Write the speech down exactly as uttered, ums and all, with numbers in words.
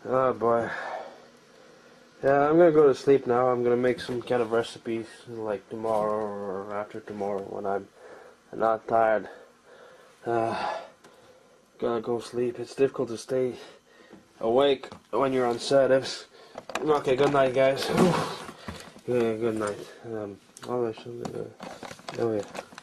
Oh boy. Yeah, I'm gonna go to sleep now. I'm gonna make some kind of recipes like tomorrow or after tomorrow when I'm not tired. Uh, gotta go sleep. It's difficult to stay awake when you're on sedatives. Okay, good night, guys. Yeah, good night. Um, all I should, uh, oh yeah.